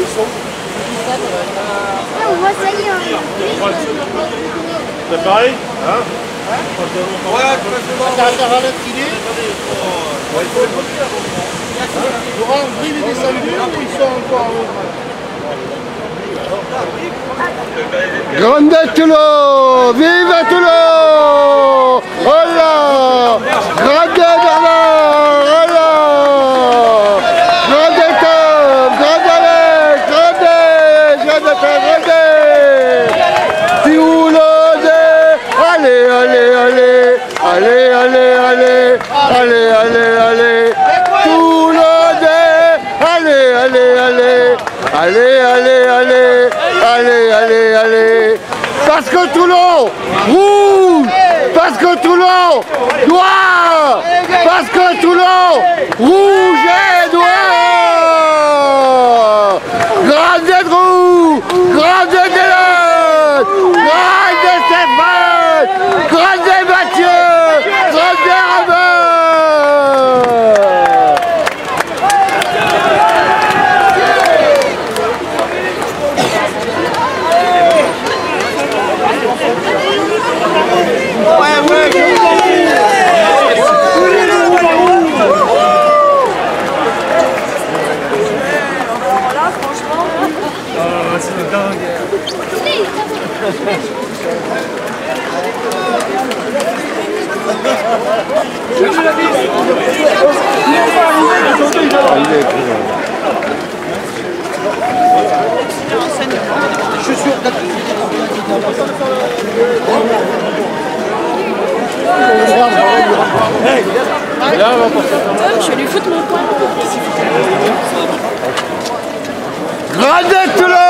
on voit ça y est. C'est pareil, hein? Ouais, t'as intérêt à l'attirer. Laurent, Brive est descendu ou ils sont encore... Grande Toulon! Vive Toulon! Oh là! Grande Bernard! Oh là! Grande Tom! Grande Alex! Grande! Toulonnais! Allez, allez, allez! Allez, allez, allez! Allez, allez, allez! Toulonnais! Allez, allez, allez! Allez, allez, allez! Allez, allez, allez! Parce que Toulon, rouge! Parce que Toulon, noir! Parce que Toulon, rouge et noir! Grande Drou! Grande Délène! Grande Stéphane! Grande Mathieu! Grande Robert! Je suis sûr Je vais lui foutre mon poing. Grande Toulon!